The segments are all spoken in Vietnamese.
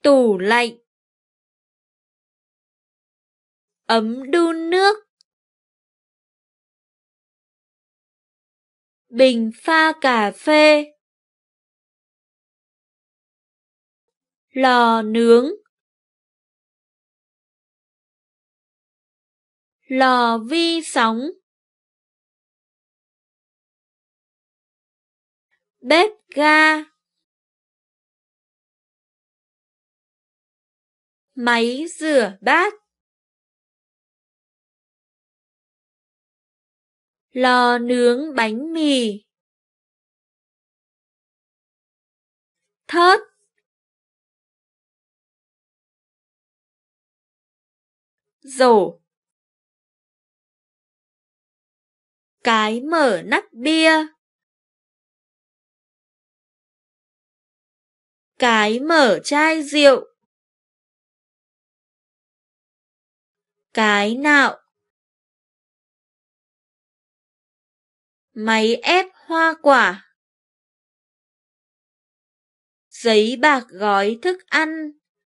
tủ lạnh, ấm đun nước, bình pha cà phê, lò nướng, lò vi sóng, bếp ga, máy rửa bát, lò nướng bánh mì, thớt, rổ, cái mở nắp bia, cái mở chai rượu, cái nạo, máy ép hoa quả, giấy bạc gói thức ăn,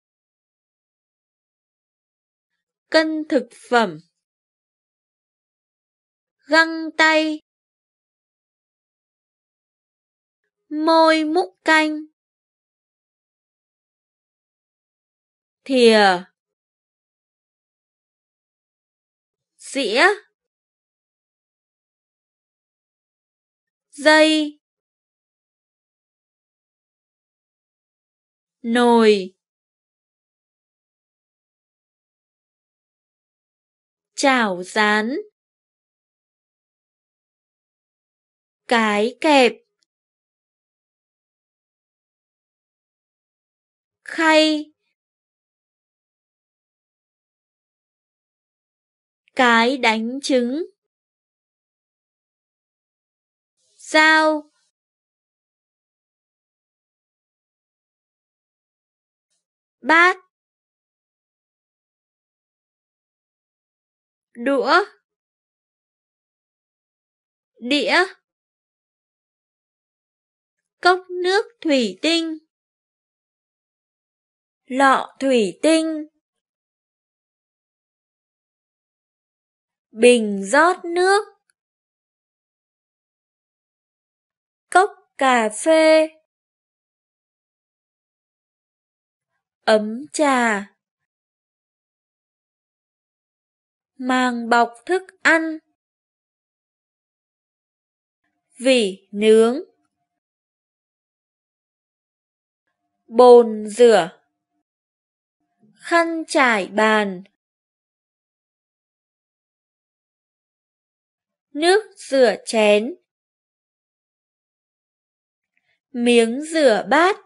cân thực phẩm, găng tay, môi múc canh, thìa, dĩa, dây, nồi, chảo rán, cái kẹp, khay, cái đánh trứng, dao, bát, đũa, đĩa, cốc nước thủy tinh, lọ thủy tinh, bình rót nước, cốc cà phê, ấm trà, màng bọc thức ăn, vỉ nướng, bồn rửa, khăn trải bàn, nước rửa chén, miếng rửa bát,